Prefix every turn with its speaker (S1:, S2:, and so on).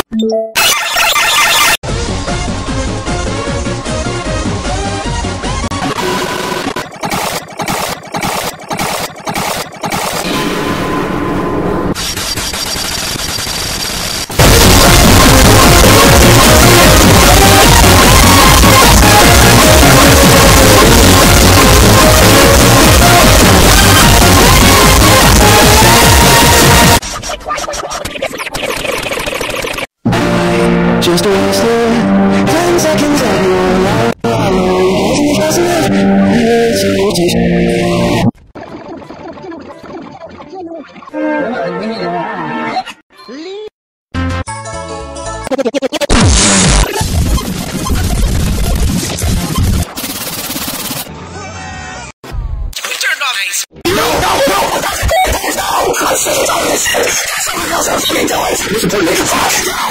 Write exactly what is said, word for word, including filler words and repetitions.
S1: Just wasted ten seconds of your life. No, no, no! No! I said it on this! Someone else has to do it! This is a fuck!